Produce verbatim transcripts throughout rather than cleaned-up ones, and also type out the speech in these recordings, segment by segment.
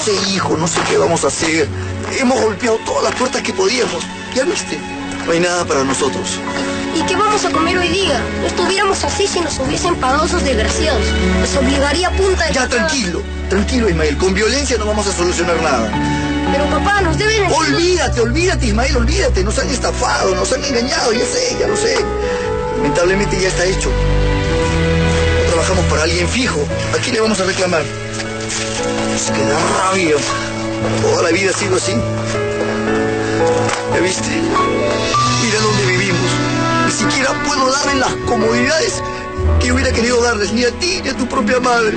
sé, hijo, no sé qué vamos a hacer. Hemos golpeado todas las puertas que podíamos. ¿Ya viste? No hay nada para nosotros. ¿Y qué vamos a comer hoy día? No estuviéramos así si nos hubiesen pagado esos desgraciados. Nos obligaría a punta de... Ya, tranquilo. Tranquilo, Ismael. Con violencia no vamos a solucionar nada. Pero papá, nos deben... Olvídate, olvídate, Ismael, olvídate. Nos han estafado, nos han engañado, ya sé, ya lo sé. Lamentablemente ya está hecho. No trabajamos para alguien fijo. ¿A quién le vamos a reclamar? Es que da rabia. Toda la vida ha sido así. ¿Ya viste? Mira dónde vivimos. Ni siquiera puedo darles las comodidades que hubiera querido darles, ni a ti ni a tu propia madre.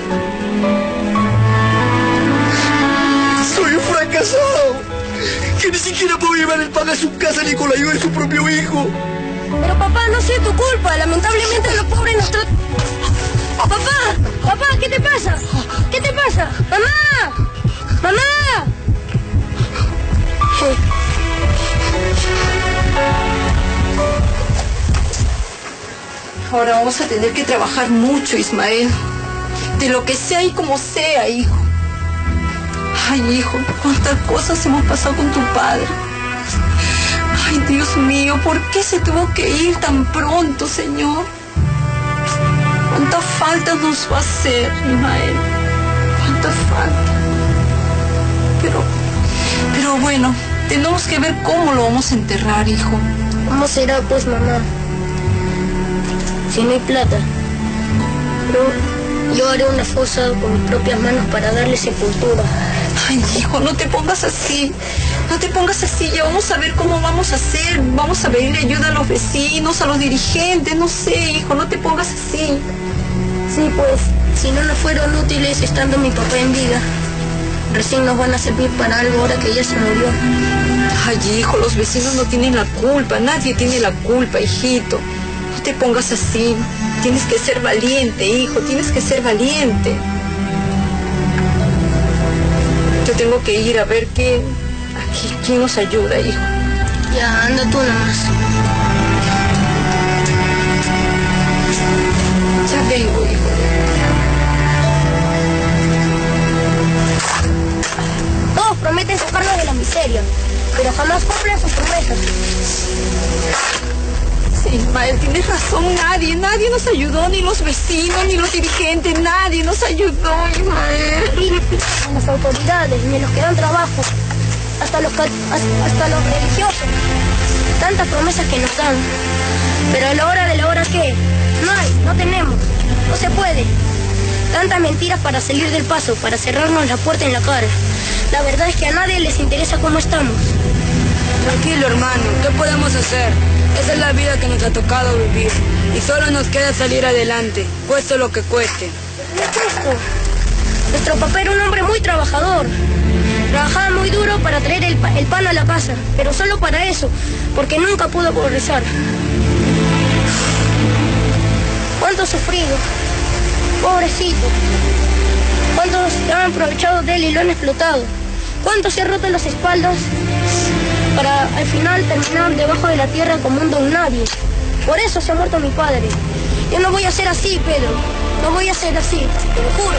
Soy un fracasado, que ni siquiera puedo llevar el pan a su casa ni con la ayuda de su propio hijo. Pero papá, no sea tu culpa. Lamentablemente los pobres nos tratan... Papá, papá, ¿qué te pasa? ¿Qué te pasa? ¡Mamá! ¡Mamá! Ahora vamos a tener que trabajar mucho, Ismael. De lo que sea y como sea, hijo. Ay, hijo, cuántas cosas hemos pasado con tu padre. Ay, Dios mío, ¿por qué se tuvo que ir tan pronto, Señor? ¿Cuánta falta nos va a hacer, Ismael? ¿Cuánta falta? Pero, pero bueno, tenemos que ver cómo lo vamos a enterrar, hijo. ¿Cómo será, pues, mamá? Si no hay plata. Pero yo haré una fosa con mis propias manos para darle sepultura. Ay, hijo, no te pongas así. No te pongas así. Ya vamos a ver cómo vamos a hacer. Vamos a pedirle ayuda a los vecinos, a los dirigentes. No sé, hijo, no te pongas así. Sí, pues, si no nos fueron útiles estando mi papá en vida, recién nos van a servir para algo ahora que ya se murió. Ay, hijo, los vecinos no tienen la culpa. Nadie tiene la culpa, hijito. No te pongas así. Tienes que ser valiente, hijo. Tienes que ser valiente. Yo tengo que ir a ver qué... Aquí, quién nos ayuda, hijo. Ya, anda tú nomás. Ya vengo, hijo. Todos prometen sacarnos de la miseria, pero jamás cumplen sus promesas. Sí, Ismael, tienes razón. Nadie, nadie nos ayudó. Ni los vecinos, ni los dirigentes. Nadie nos ayudó, Ismael. Sí, las autoridades, ni los que dan trabajo. Hasta los, hasta, hasta los religiosos. Tantas promesas que nos dan. Pero a la hora de la hora, ¿qué? No hay, no tenemos. No se puede. Tantas mentiras para salir del paso, para cerrarnos la puerta en la cara. La verdad es que a nadie les interesa cómo estamos. Tranquilo, hermano, ¿qué podemos hacer? Esa es la vida que nos ha tocado vivir. Y solo nos queda salir adelante, cueste lo que cueste. ¿Qué es esto? Nuestro papá era un hombre muy trabajador. Trabajaba muy duro para traer el, pa el pan a la casa, pero solo para eso, porque nunca pudo progresar. ¿Cuánto sufrido? Pobrecito. ¿Cuántos se han aprovechado de él y lo han explotado? ¿Cuántos se han roto las espaldas para al final terminar debajo de la tierra como un don nadie? Por eso se ha muerto mi padre. Yo no voy a ser así, Pedro. No voy a ser así, te lo juro.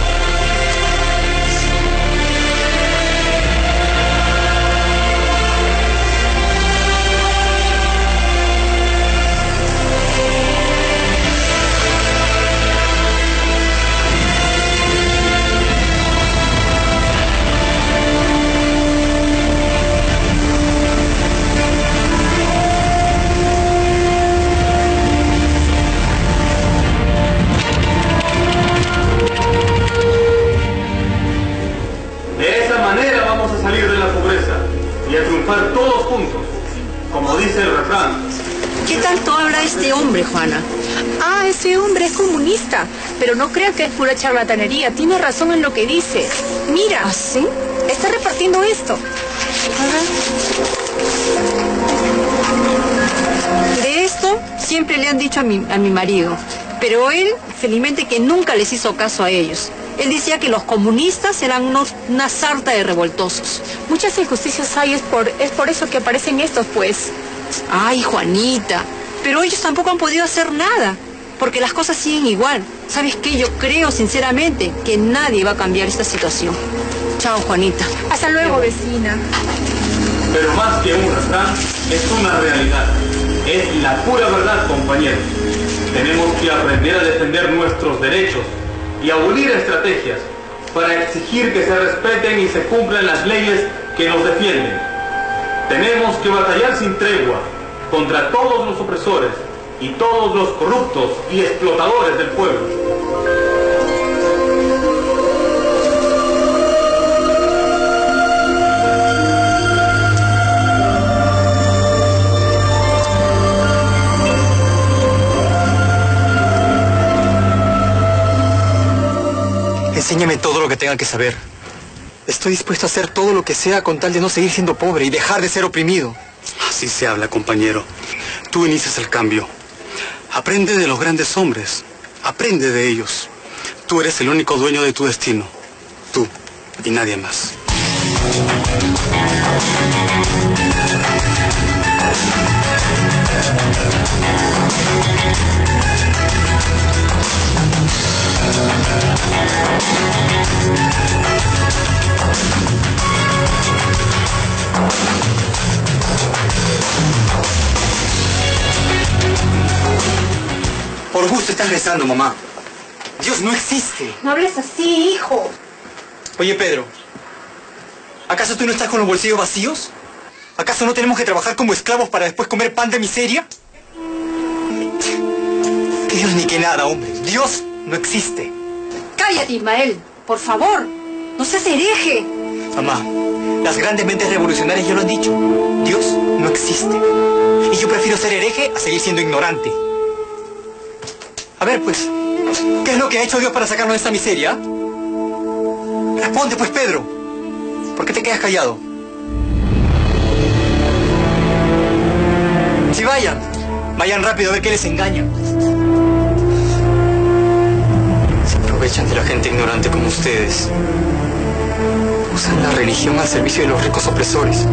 Todos juntos, como dice el refrán. ¿Qué tanto habla este hombre, Juana? Ah, ese hombre es comunista, pero no creas que es pura charlatanería, tiene razón en lo que dice. Mira, ¿ah, sí? Está repartiendo esto. De esto siempre le han dicho a mi, a mi marido, pero él, felizmente que nunca les hizo caso a ellos. Él decía que los comunistas eran unos, una sarta de revoltosos. Muchas injusticias hay, es por, es por eso que aparecen estos, pues. Ay, Juanita, pero ellos tampoco han podido hacer nada, porque las cosas siguen igual. ¿Sabes qué? Yo creo sinceramente que nadie va a cambiar esta situación. Chao, Juanita. Hasta luego, vecina. Pero más que un refrán, es una realidad. Es la pura verdad, compañeros. Tenemos que aprender a defender nuestros derechos y abolir estrategias para exigir que se respeten y se cumplan las leyes que nos defienden. Tenemos que batallar sin tregua contra todos los opresores y todos los corruptos y explotadores del pueblo. Enséñame todo lo que tenga que saber. Estoy dispuesto a hacer todo lo que sea con tal de no seguir siendo pobre y dejar de ser oprimido. Así se habla, compañero. Tú inicias el cambio. Aprende de los grandes hombres. Aprende de ellos. Tú eres el único dueño de tu destino. Tú y nadie más. Por gusto estás rezando, mamá. Dios no existe. No hables así, hijo. Oye, Pedro, ¿acaso tú no estás con los bolsillos vacíos? ¿Acaso no tenemos que trabajar como esclavos para después comer pan de miseria? Que Dios ni que nada, hombre. Dios no existe. Cállate, Ismael. Por favor. No seas hereje. Mamá, las grandes mentes revolucionarias ya lo han dicho. Dios no existe. Y yo prefiero ser hereje a seguir siendo ignorante. A ver, pues, ¿qué es lo que ha hecho Dios para sacarnos de esta miseria? Responde, pues, Pedro. ¿Por qué te quedas callado? Si vayan, vayan rápido a ver qué les engaña. Se aprovechan de la gente ignorante como ustedes. Usan la religión al servicio de los ricos opresores.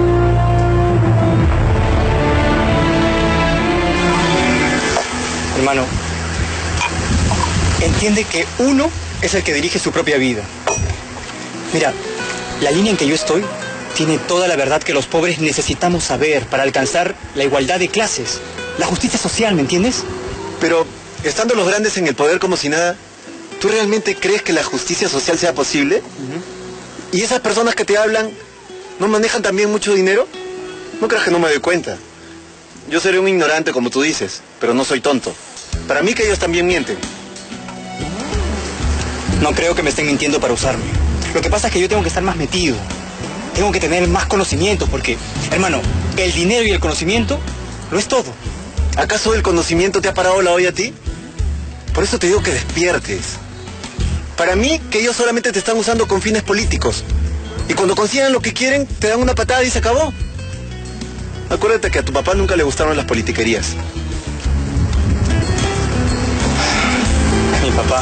Hermano, entiende que uno es el que dirige su propia vida. Mira, la línea en que yo estoy tiene toda la verdad que los pobres necesitamos saber para alcanzar la igualdad de clases, la justicia social, ¿me entiendes? Pero, estando los grandes en el poder como si nada, ¿tú realmente crees que la justicia social sea posible? Uh-huh. ¿Y esas personas que te hablan no manejan también mucho dinero? No creas que no me doy cuenta. Yo seré un ignorante como tú dices, pero no soy tonto. Para mí que ellos también mienten. No creo que me estén mintiendo para usarme. Lo que pasa es que yo tengo que estar más metido. Tengo que tener más conocimiento porque, hermano, el dinero y el conocimiento lo es todo. ¿Acaso el conocimiento te ha parado la olla a ti? Por eso te digo que despiertes. Para mí, que ellos solamente te están usando con fines políticos. Y cuando consigan lo que quieren, te dan una patada y se acabó. Acuérdate que a tu papá nunca le gustaron las politiquerías. Mi papá.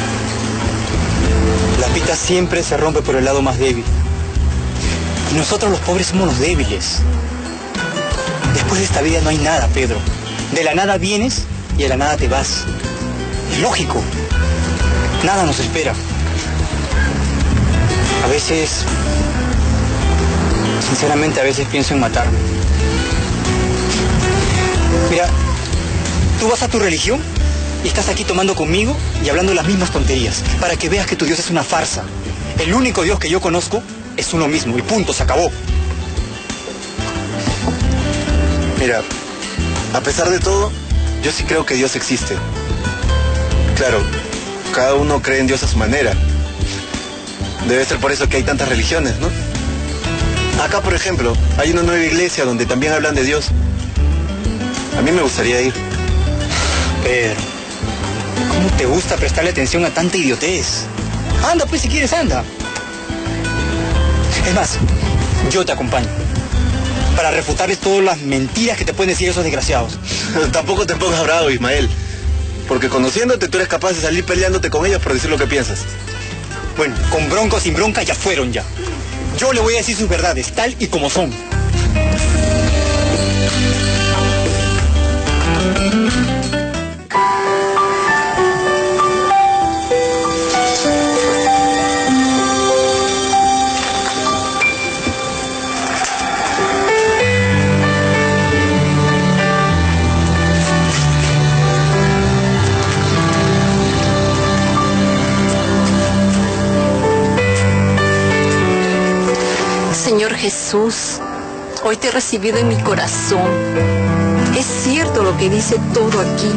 La pita siempre se rompe por el lado más débil. Y nosotros los pobres somos los débiles. Después de esta vida no hay nada, Pedro. De la nada vienes y de la nada te vas. Es lógico. Nada nos espera. A veces... Sinceramente, a veces pienso en matarme. Mira, tú vas a tu religión y estás aquí tomando conmigo y hablando las mismas tonterías, para que veas que tu Dios es una farsa. El único Dios que yo conozco es uno mismo, y punto, se acabó. Mira, a pesar de todo, yo sí creo que Dios existe. Claro, cada uno cree en Dios a su manera. Debe ser por eso que hay tantas religiones, ¿no? Acá, por ejemplo, hay una nueva iglesia donde también hablan de Dios. A mí me gustaría ir. Pedro, ¿cómo te gusta prestarle atención a tanta idiotez? Anda, pues, si quieres, anda. Es más, yo te acompaño. Para refutarles todas las mentiras que te pueden decir esos desgraciados. Tampoco te pongas bravo, Ismael. Porque conociéndote, tú eres capaz de salir peleándote con ellos por decir lo que piensas. Bueno, con bronca o sin bronca ya fueron ya. Yo le voy a decir sus verdades, tal y como son. Jesús, hoy te he recibido en mi corazón. Es cierto lo que dice todo aquí.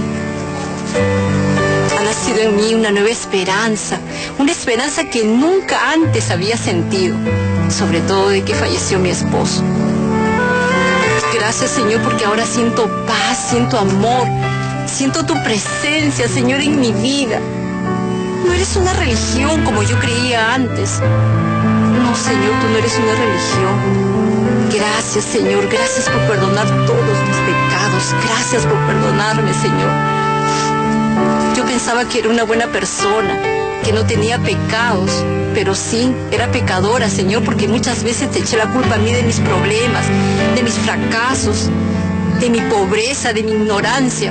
Ha nacido en mí una nueva esperanza, una esperanza que nunca antes había sentido, sobre todo de que falleció mi esposo. Gracias, Señor, porque ahora siento paz, siento amor, siento tu presencia, Señor, en mi vida. No eres una religión como yo creía antes. No, Señor, tú no eres una religión. Gracias, Señor, gracias por perdonar todos mis pecados. Gracias por perdonarme, Señor. Yo pensaba que era una buena persona, que no tenía pecados, pero sí, era pecadora, Señor, porque muchas veces te eché la culpa a mí de mis problemas, de mis fracasos, de mi pobreza, de mi ignorancia.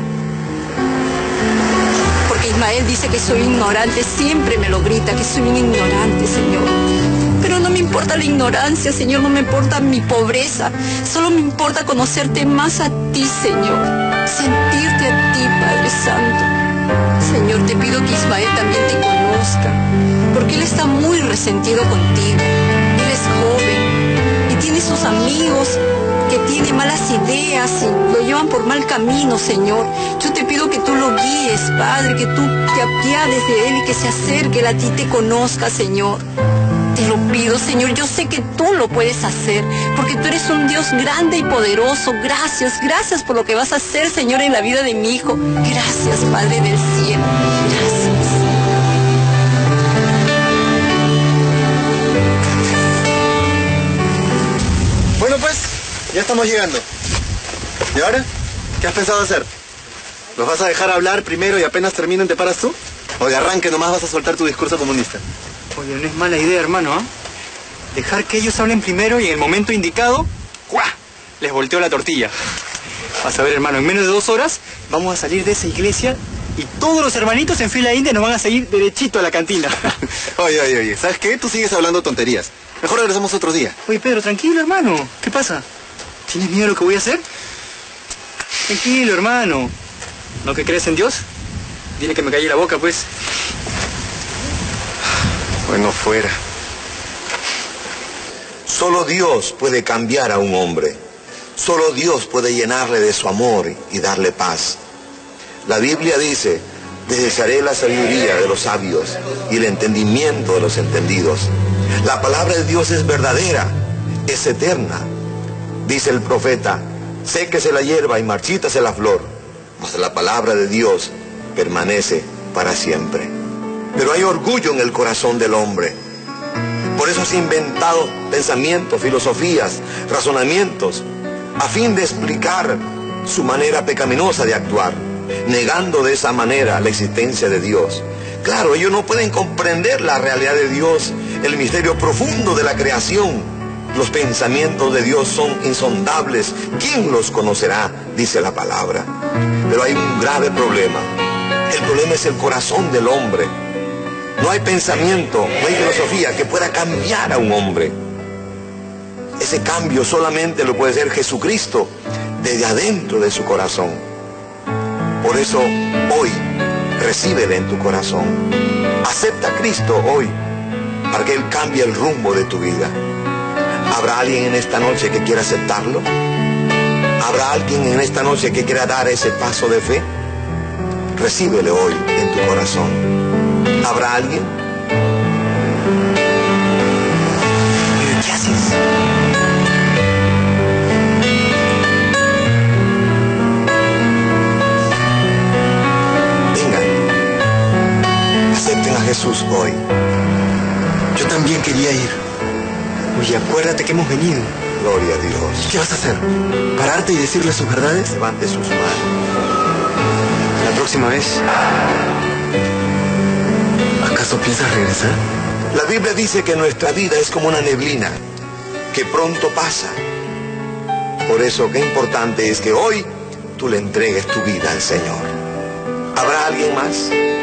Porque Ismael dice que soy ignorante, siempre me lo grita, que soy un ignorante, Señor. Pero no me importa la ignorancia, Señor, no me importa mi pobreza, solo me importa conocerte más a ti, Señor, sentirte a ti, Padre Santo. Señor, te pido que Ismael también te conozca, porque él está muy resentido contigo. Él es joven y tiene sus amigos que tienen malas ideas y lo llevan por mal camino, Señor. Yo te pido que tú lo guíes, Padre, que tú te apiades de él y que se acerque, él a ti te conozca, Señor. Te lo pido, Señor, yo sé que tú lo puedes hacer, porque tú eres un Dios grande y poderoso. Gracias, gracias por lo que vas a hacer, Señor, en la vida de mi hijo. Gracias, Padre del cielo, gracias. Bueno, pues, ya estamos llegando. ¿Y ahora? ¿Qué has pensado hacer? ¿Los vas a dejar hablar primero y apenas terminen te paras tú? ¿O de arranque nomás vas a soltar tu discurso comunista? Oye, no es mala idea, hermano, ¿ah? ¿eh? Dejar que ellos hablen primero y en el momento indicado, ¡cuá!, les volteo la tortilla. Vas a ver, hermano, en menos de dos horas vamos a salir de esa iglesia y todos los hermanitos en fila india nos van a seguir derechito a la cantina. Oye, oye, oye, ¿sabes qué? Tú sigues hablando tonterías. Mejor regresamos otro día. Oye, Pedro, tranquilo, hermano. ¿Qué pasa? ¿Tienes miedo a lo que voy a hacer? Tranquilo, hermano. ¿No que crees en Dios? Dile que me calle la boca, pues. Bueno, fuera. Solo Dios puede cambiar a un hombre. Solo Dios puede llenarle de su amor y darle paz. La Biblia dice: desecharé la sabiduría de los sabios y el entendimiento de los entendidos. La palabra de Dios es verdadera, es eterna. Dice el profeta: séquese la hierba y marchítase la flor, mas la palabra de Dios permanece para siempre. Pero hay orgullo en el corazón del hombre. Por eso se han inventado pensamientos, filosofías, razonamientos, a fin de explicar su manera pecaminosa de actuar, negando de esa manera la existencia de Dios. Claro, ellos no pueden comprender la realidad de Dios, el misterio profundo de la creación. Los pensamientos de Dios son insondables. ¿Quién los conocerá?, dice la palabra. Pero hay un grave problema. El problema es el corazón del hombre. No hay pensamiento, no hay filosofía que pueda cambiar a un hombre. Ese cambio solamente lo puede hacer Jesucristo desde adentro de su corazón. Por eso hoy recíbele en tu corazón. Acepta a Cristo hoy para que Él cambie el rumbo de tu vida. ¿Habrá alguien en esta noche que quiera aceptarlo? ¿Habrá alguien en esta noche que quiera dar ese paso de fe? Recíbele hoy en tu corazón. ¿Habrá alguien? ¿Qué haces? Vengan, acepten a Jesús hoy. Yo también quería ir. Oye, acuérdate que hemos venido. Gloria a Dios. ¿Qué vas a hacer? ¿Pararte y decirle sus verdades? Levante sus manos. La próxima vez. ¿Acaso piensas regresar? La Biblia dice que nuestra vida es como una neblina, que pronto pasa. Por eso, qué importante es que hoy tú le entregues tu vida al Señor. ¿Habrá alguien más?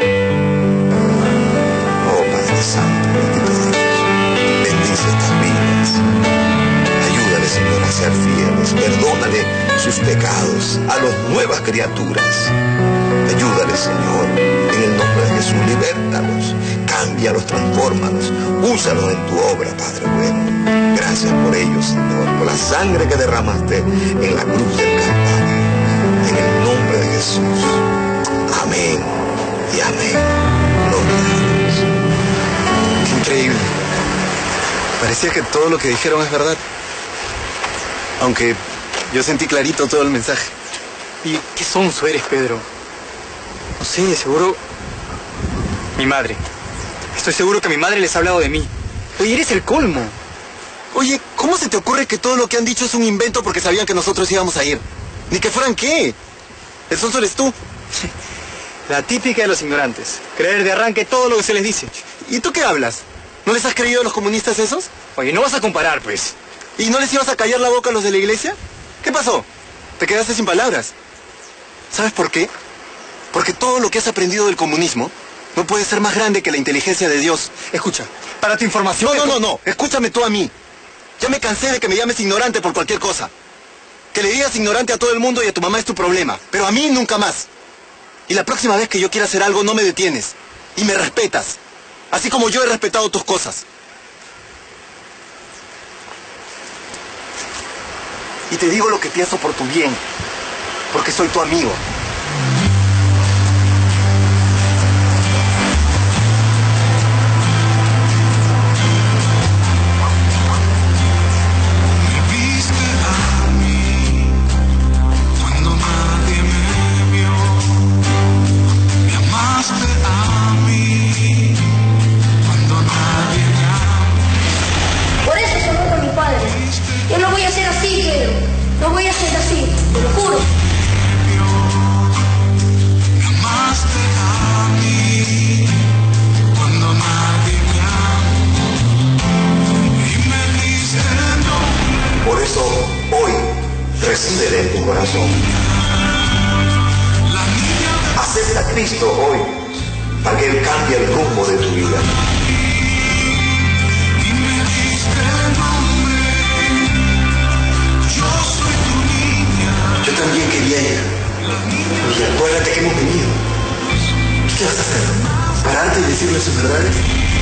Oh, Padre Santo, bendito Dios, bendice estas vidas. Ayúdale, Señor, a ser fieles. Perdónale sus pecados a las nuevas criaturas. Ayúdale, Señor, en el nombre de Jesús. Libértalos, cámbialos, transfórmalos. Úsalos en tu obra, Padre bueno. Gracias. gracias por ellos, Señor, por la sangre que derramaste en la cruz del Calvario. En el nombre de Jesús. Amén y amén. Gloria a Dios. Qué increíble. Parecía que todo lo que dijeron es verdad. Aunque yo sentí clarito todo el mensaje. ¿Y qué sonso eres, Pedro? No sé, seguro... Mi madre. Estoy seguro que mi madre les ha hablado de mí. Oye, eres el colmo. Oye, ¿cómo se te ocurre que todo lo que han dicho es un invento porque sabían que nosotros íbamos a ir? Ni que fueran qué. El sonso eres tú. La típica de los ignorantes. Creer de arranque todo lo que se les dice. ¿Y tú qué hablas? ¿No les has creído a los comunistas esos? Oye, no vas a comparar, pues. ¿Y no les ibas a callar la boca a los de la iglesia? ¿Qué pasó? Te quedaste sin palabras. ¿Sabes por qué? Porque todo lo que has aprendido del comunismo no puede ser más grande que la inteligencia de Dios. Escucha, para tu información... No, no, no, no. Escúchame tú a mí. Ya me cansé de que me llames ignorante por cualquier cosa. Que le digas ignorante a todo el mundo y a tu mamá es tu problema. Pero a mí nunca más. Y la próxima vez que yo quiera hacer algo no me detienes. Y me respetas. Así como yo he respetado tus cosas. Y te digo lo que pienso por tu bien. Porque soy tu amigo. Recíbele en tu corazón. Acepta a Cristo hoy para que Él cambie el rumbo de tu vida. Yo también quería ir. Y acuérdate que hemos venido. ¿Qué vas a hacer? ¿Pararte y decirle sus verdades?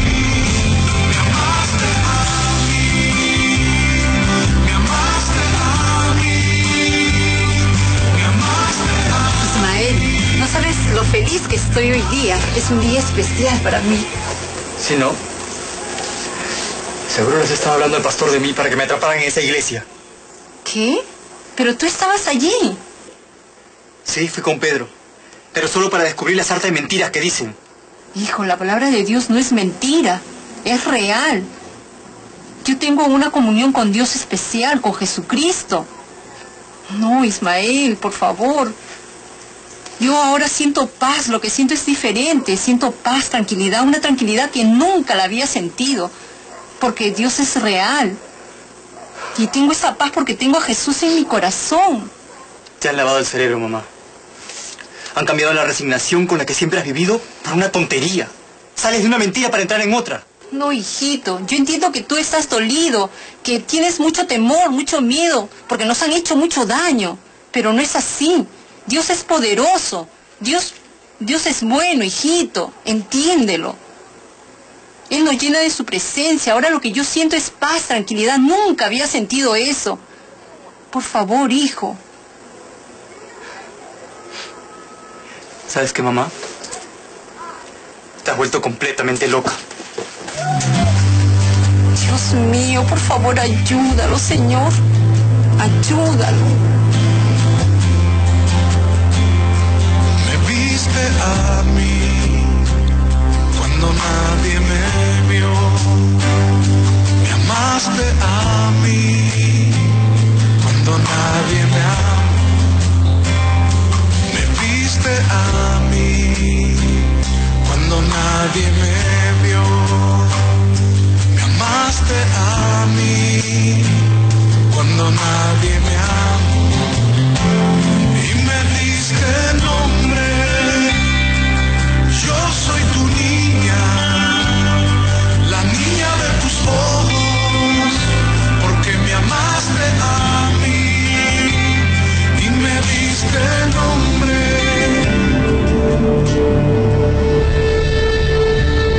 No sabes lo feliz que estoy hoy día. Es un día especial para mí. ¿Sí, no? Seguro les estaba hablando el pastor de mí para que me atraparan en esa iglesia. ¿Qué? Pero tú estabas allí. Sí, fui con Pedro. Pero solo para descubrir la sarta de mentiras que dicen. Hijo, la palabra de Dios no es mentira. Es real. Yo tengo una comunión con Dios especial, con Jesucristo. No, Ismael, por favor. Yo ahora siento paz, lo que siento es diferente, siento paz, tranquilidad, una tranquilidad que nunca la había sentido, porque Dios es real. Y tengo esa paz porque tengo a Jesús en mi corazón. Te han lavado el cerebro, mamá. Han cambiado la resignación con la que siempre has vivido por una tontería. Sales de una mentira para entrar en otra. No, hijito, yo entiendo que tú estás dolido, que tienes mucho temor, mucho miedo, porque nos han hecho mucho daño, pero no es así. Dios es poderoso. Dios, Dios es bueno, hijito. Entiéndelo. Él nos llena de su presencia. Ahora lo que yo siento es paz, tranquilidad. Nunca había sentido eso. Por favor, hijo. ¿Sabes qué, mamá? Te has vuelto completamente loca. Dios mío, por favor, ayúdalo, Señor. Ayúdalo. A mí cuando nadie me vio, me amaste a mí cuando nadie me amó, me viste a mí cuando nadie me vio, me amaste a mí cuando nadie me amó y me diste nombre. Yo soy tu niña, la niña de tus ojos, porque me amaste a mí y me diste nombre.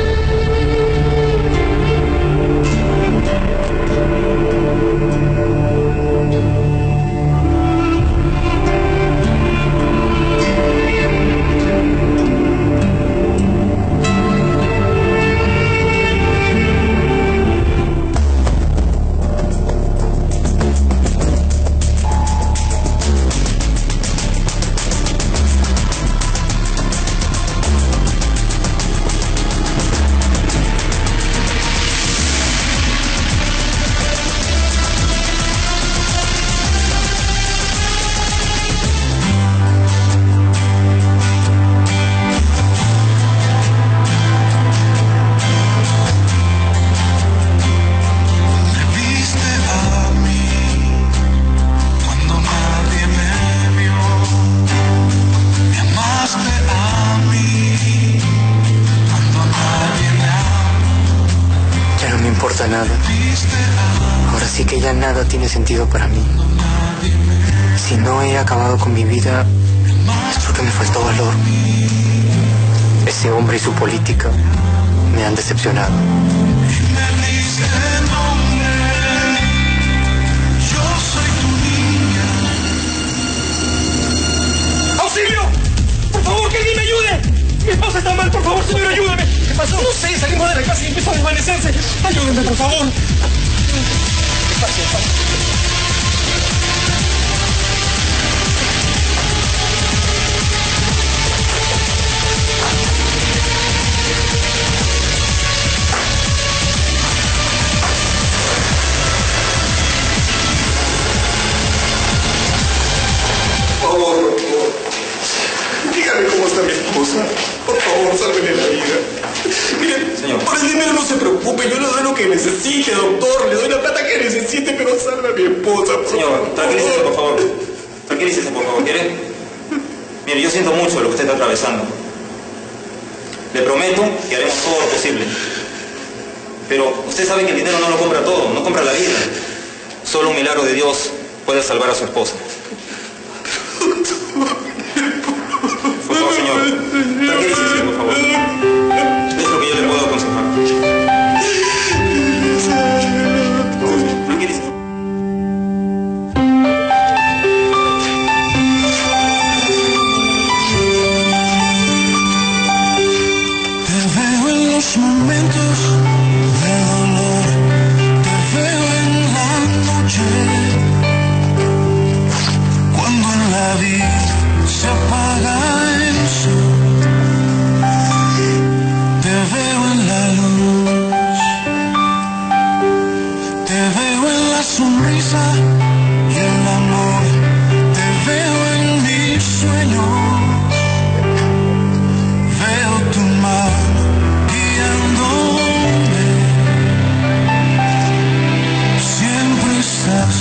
importa nada. Ahora sí que ya nada tiene sentido para mí. Si no he acabado con mi vida, es porque me faltó valor. Ese hombre y su política me han decepcionado. ¡Auxilio! ¡Por favor, que alguien me ayude! ¡Mi esposa está mal! ¡Por favor, señor, ayúdeme! ¿Qué pasó? No sé, salimos de la casa y empezó a desvanecerse. ¡Ayúdenme, por favor! Despacio, despacio. Por favor, por favor. Dígame cómo está mi esposa. Por favor, sálveme la vida. Mire, señor, por el dinero no se preocupe. Yo le doy lo que necesite, doctor. Le doy la plata que necesite, pero salve a mi esposa, por señor, favor. Tranquilícese, por favor. Tranquilícese, por favor. ¿Quiere? Mire, yo siento mucho lo que usted está atravesando. Le prometo que haremos todo lo posible. Pero usted sabe que el dinero no lo compra todo, no compra la vida. Solo un milagro de Dios puede salvar a su esposa. Por favor, señor, tranquilícese, por favor. Es lo que yo le puedo aconsejar. Tranquilícese. Te veo en los momentos de dolor, te veo en la noche, cuando en la vida se apaga el sol, te veo en la luz, te veo en la sonrisa y el amor, te veo en mis sueños, veo tu mano guiándome, siempre estás.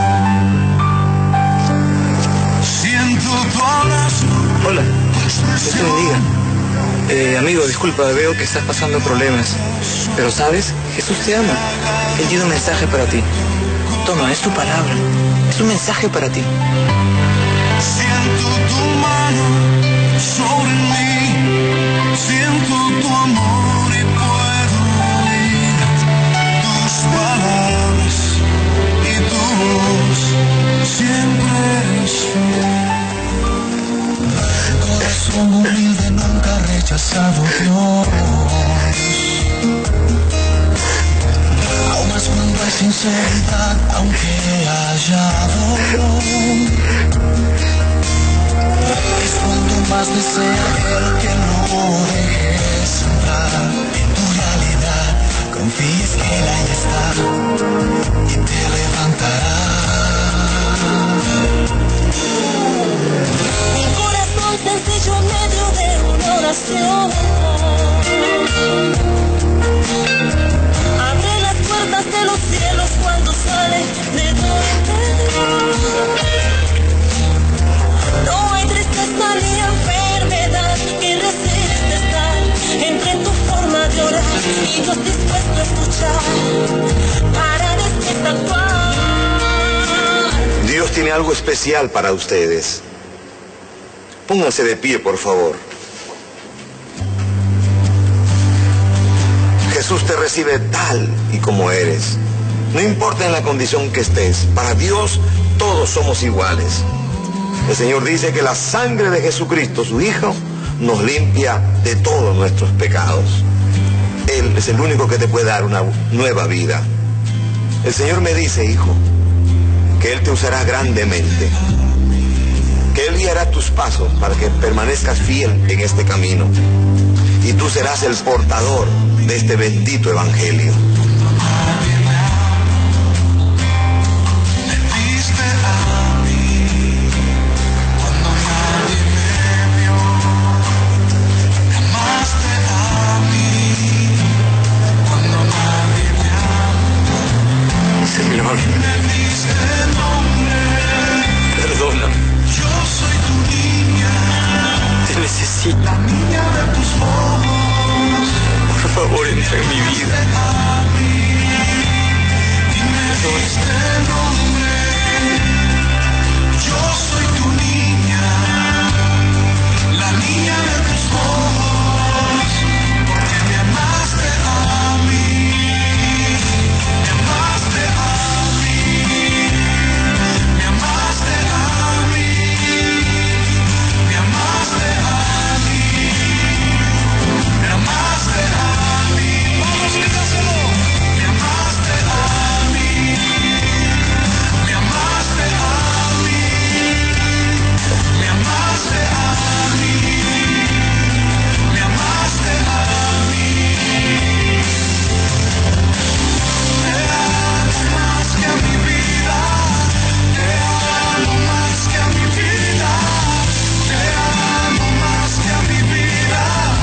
Hola, Dios te bendiga. Eh, amigo, disculpa, veo que estás pasando problemas. Pero sabes, Jesús te ama. Él tiene un mensaje para ti. Toma, es tu palabra. Es un mensaje para ti. Siento tu mano sobre mí, siento tu amor y puedo oír tus palabras y tu voz, siempre eres fiel. Corazón humilde nunca ha rechazado Dios, aún más cuando hay sinceridad, aunque haya dolor, es cuando más desea el que no dejes entrar en tu realidad, confíes que Él ahí está y te levantará. Mi corazón sencillo en medio de una oración abre las puertas de los cielos cuando sale de tu interior. No hay tristeza ni enfermedad que resista estar entre tu forma de orar y Dios dispuesto a escuchar para después actuar. Dios tiene algo especial para ustedes. Pónganse de pie, por favor. Jesús te recibe tal y como eres. No importa en la condición que estés. Para Dios todos somos iguales. El Señor dice que la sangre de Jesucristo, su Hijo, nos limpia de todos nuestros pecados. Él es el único que te puede dar una nueva vida. El Señor me dice, hijo, que Él te usará grandemente, que Él guiará tus pasos para que permanezcas fiel en este camino, y tú serás el portador de este bendito evangelio. Señor, perdona. Yo soy tu niña, te necesito. la niña de tus ojos. Por favor, entra en mi vida. perdona. Yo soy tu niña, la niña de tus ojos, porque me amaste a mí, me amaste a mí, me amaste a mí, me amaste a mí, me amaste a mí, vamos, grításelo, me amaste a mí, me amaste a mí, me amaste a mí, me amaste a mí, te amo más que a mi vida, te amo más que a mi vida, te amo más que a mi vida,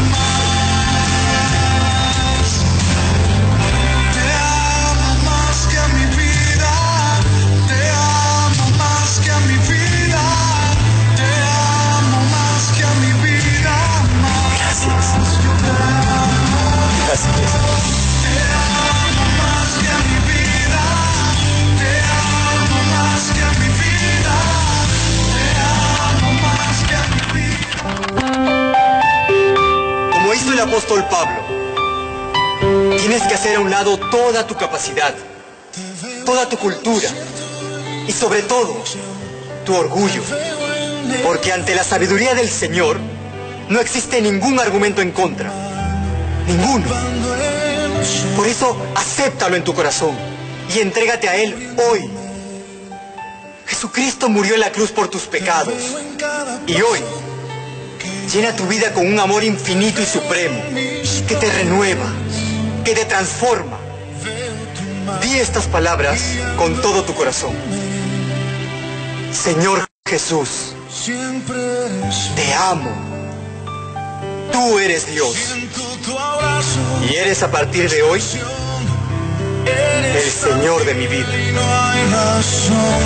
más, te amo más que a mi vida, te amo más que a mi vida, te amo más que a mi vida, más. Gracias. Yo te amo, Gracias. te amo más que a mi vida, te amo más que a mi vida, te amo más que a mi vida. Como hizo el apóstol Pablo, tienes que hacer a un lado toda tu capacidad, toda tu cultura y sobre todo tu orgullo. Porque ante la sabiduría del Señor no existe ningún argumento en contra. Ninguno. Por eso acéptalo en tu corazón y entrégate a Él hoy. Jesucristo murió en la cruz por tus pecados. Y hoy llena tu vida con un amor infinito y supremo que te renueva, que te transforma. Di estas palabras con todo tu corazón. Señor Jesús, te amo. Tú eres Dios. Y eres a partir de hoy el Señor de mi vida. No hay razón